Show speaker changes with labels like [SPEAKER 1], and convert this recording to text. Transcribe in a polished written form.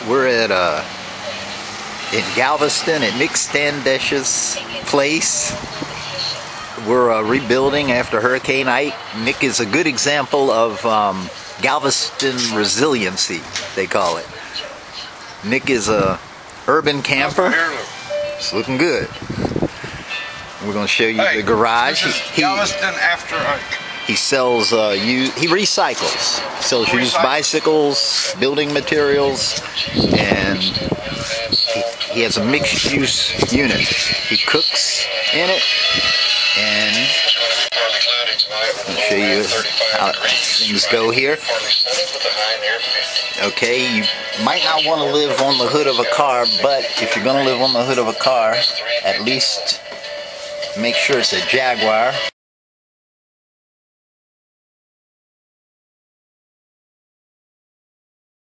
[SPEAKER 1] We're at in Galveston at Nick Standish's place. We're rebuilding after Hurricane Ike. Nick is a good example of Galveston resiliency, they call it. Nick is a urban camper. It's looking good. We're going to show you the garage.
[SPEAKER 2] Galveston after Ike.
[SPEAKER 1] He sells, he recycles. He sells used bicycles, building materials, and he has a mixed use unit. He cooks in it, and I'll show you how things go here. Okay, you might not want to live on the hood of a car, but if you're going to live on the hood of a car, at least make sure it's a Jaguar.